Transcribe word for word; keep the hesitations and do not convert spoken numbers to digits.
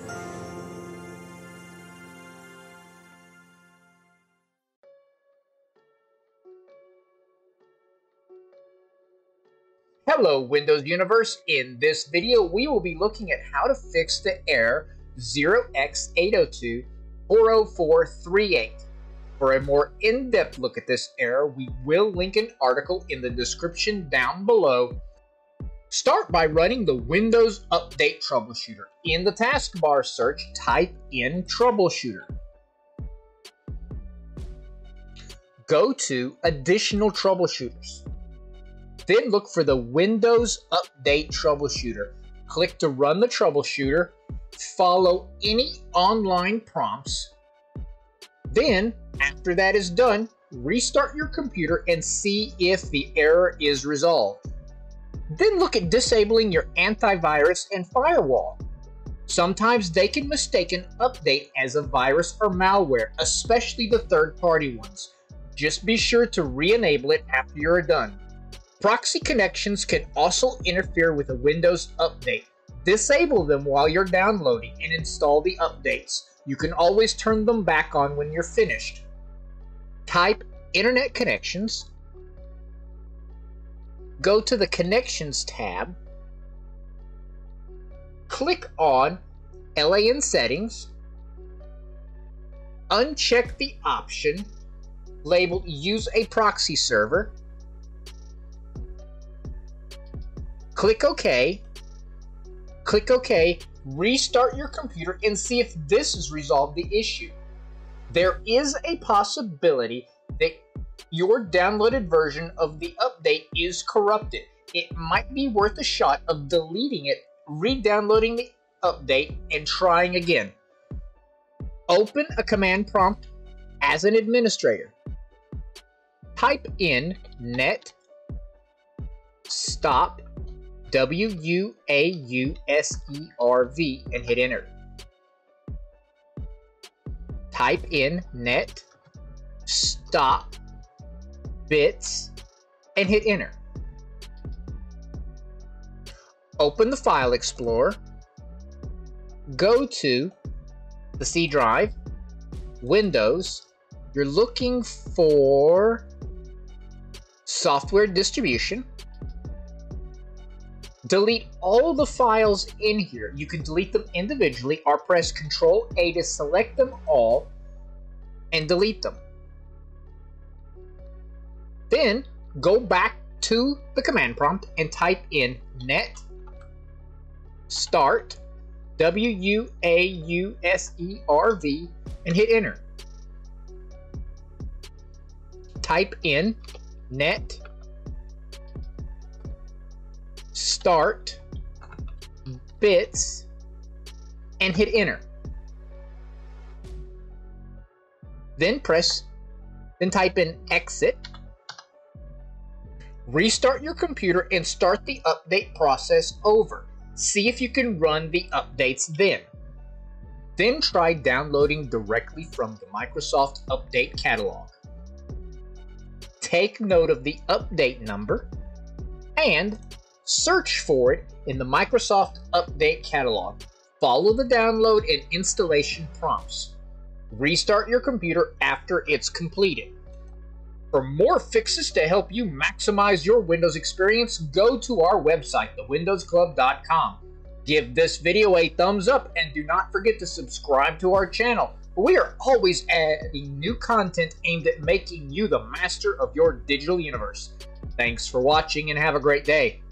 Hello Windows Universe. In this video we will be looking at how to fix the error zero x eight zero two four zero four three eight. For a more in-depth look at this error, we will link an article in the description down below. Start by running the Windows Update Troubleshooter. In the taskbar search, type in Troubleshooter. Go to Additional Troubleshooters. Then look for the Windows Update Troubleshooter. Click to run the troubleshooter. Follow any online prompts. Then, after that is done, restart your computer and see if the error is resolved. Then look at disabling your antivirus and firewall. Sometimes they can mistake an update as a virus or malware, especially the third-party ones. Just be sure to re-enable it after you're done. Proxy connections can also interfere with a Windows update. Disable them while you're downloading and install the updates. You can always turn them back on when you're finished. Type Internet Connections. Go to the Connections tab. Click on L A N Settings. Uncheck the option labeled Use a Proxy Server. Click OK. Click OK. Restart your computer and see if this has resolved the issue. There is a possibility that your downloaded version of the update is corrupted. It might be worth a shot of deleting it, re-downloading the update, and trying again. Open a command prompt as an administrator. Type in net stop W U A U S E R V and hit enter. Type in net stop bits and hit enter. Open the File Explorer. Go to the C drive, Windows. You're looking for software distribution. Delete all the files in here. You can delete them individually or press control A to select them all and delete them. Then go back to the command prompt and type in net start W U A U S E R V and hit enter. Type in net start bits and hit enter. Then press, then type in exit. Restart your computer and start the update process over. See if you can run the updates then. Then try downloading directly from the Microsoft Update Catalog. Take note of the update number and search for it in the Microsoft Update Catalog. Follow the download and installation prompts. Restart your computer after it's completed. For more fixes to help you maximize your Windows experience, go to our website, the windows club dot com. Give this video a thumbs up and do not forget to subscribe to our channel. We are always adding new content aimed at making you the master of your digital universe. Thanks for watching and have a great day.